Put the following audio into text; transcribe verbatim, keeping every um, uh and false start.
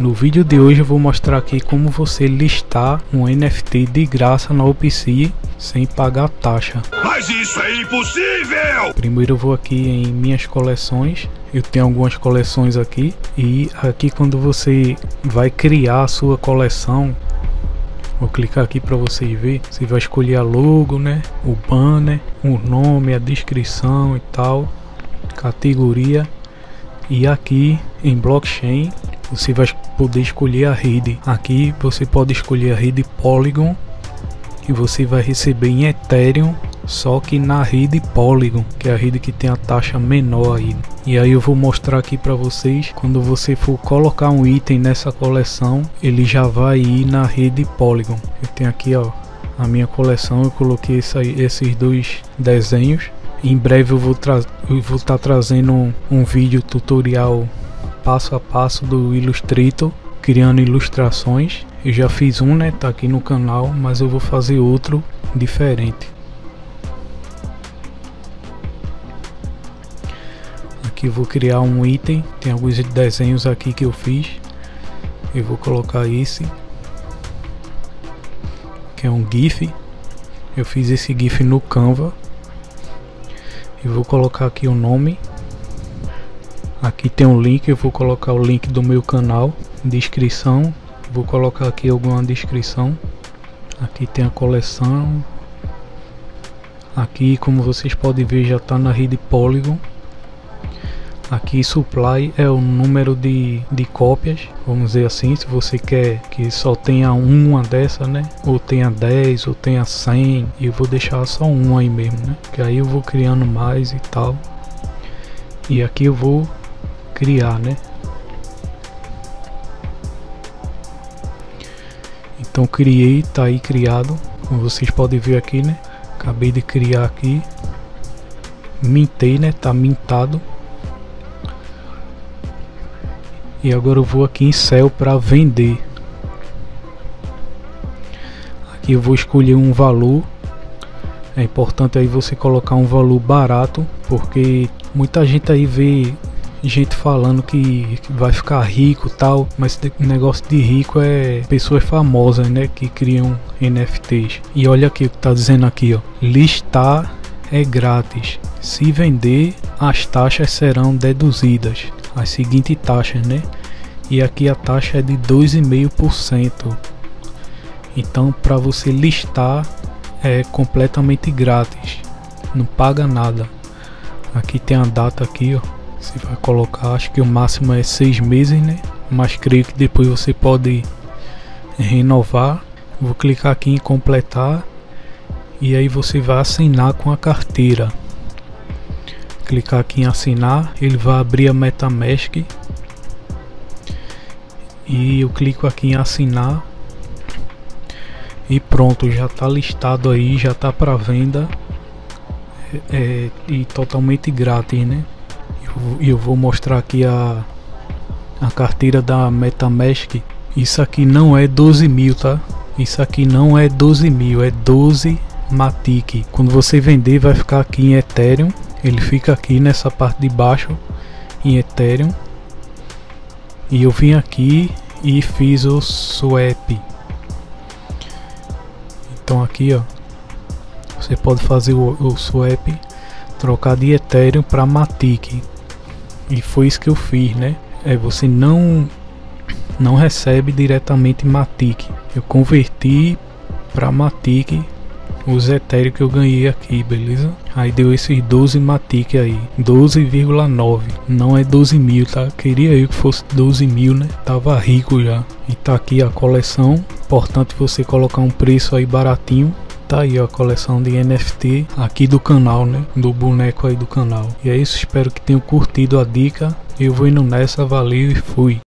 No vídeo de hoje eu vou mostrar aqui como você listar um N F T de graça na OpenSea sem pagar taxa. Mas isso é impossível! Primeiro eu vou aqui em minhas coleções. Eu tenho algumas coleções aqui, e aqui quando você vai criar a sua coleção, vou clicar aqui para vocês verem. Você vai escolher a logo, né, o banner, o nome, a descrição e tal, categoria, e aqui em blockchain você vai poder escolher a rede. Aqui você pode escolher a rede Polygon, e você vai receber em Ethereum, só que na rede Polygon, que é a rede que tem a taxa menor aí. E aí eu vou mostrar aqui para vocês, quando você for colocar um item nessa coleção, ele já vai ir na rede Polygon. Eu tenho aqui, ó, a minha coleção, eu coloquei essa, esses dois desenhos. Em breve eu vou estar tá trazendo um, um vídeo tutorial passo a passo do Illustrator, criando ilustrações. Eu já fiz um, né, tá aqui no canal, mas eu vou fazer outro diferente. Aqui eu vou criar um item, tem alguns desenhos aqui que eu fiz. Eu vou colocar esse, que é um GIF. Eu fiz esse GIF no Canva. Eu vou colocar aqui o nome. Aqui tem um link, eu vou colocar o link do meu canal, descrição. Vou colocar aqui alguma descrição. Aqui tem a coleção. Aqui, como vocês podem ver, já está na rede Polygon. Aqui supply é o número de, de cópias, vamos dizer assim. Se você quer que só tenha uma dessa, né, ou tenha dez, ou tenha cem, eu vou deixar só uma aí mesmo, né, que aí eu vou criando mais e tal. E aqui eu vou criar, né. Então criei, tá aí criado, como vocês podem ver aqui, né. Acabei de criar aqui, mintei, né, tá mintado. E agora eu vou aqui em Sell para vender. Aqui eu vou escolher um valor. É importante aí você colocar um valor barato, porque muita gente aí vê gente falando que vai ficar rico tal, mas o negócio de rico é pessoas famosas, né, que criam N F Ts. E olha aqui o que tá dizendo aqui, ó, listar é grátis, se vender as taxas serão deduzidas, as seguintes taxas, né, e aqui a taxa é de dois vírgula cinco por cento. então para você listar é completamente grátis, não paga nada. Aqui tem a data aqui, ó, você vai colocar, acho que o máximo é seis meses, né, mas creio que depois você pode renovar. Vou clicar aqui em completar, e aí você vai assinar com a carteira. Clicar aqui em assinar, ele vai abrir a MetaMask, e eu clico aqui em assinar, e pronto, já está listado aí, já está para venda, é, é, e totalmente grátis, né. E eu, eu vou mostrar aqui a, a carteira da MetaMask. Isso aqui não é doze mil, tá? Isso aqui não é doze mil, é doze Matic. Quando você vender vai ficar aqui em Ethereum. Ele fica aqui nessa parte de baixo em Ethereum. E eu vim aqui e fiz o swap. Então aqui, ó, você pode fazer o, o swap, trocar de Ethereum para Matic. E foi isso que eu fiz, né? É, você não não recebe diretamente Matic. Eu converti para Matic os Ethereum que eu ganhei aqui, beleza? Aí deu esses doze Matic aí, doze vírgula nove, não é doze mil, tá? Queria eu que fosse doze mil, né? Tava rico já. E tá aqui a coleção, importante você colocar um preço aí baratinho. Tá aí ó, a coleção de N F T aqui do canal, né? Do boneco aí do canal. E é isso, espero que tenham curtido a dica. Eu vou indo nessa, valeu e fui.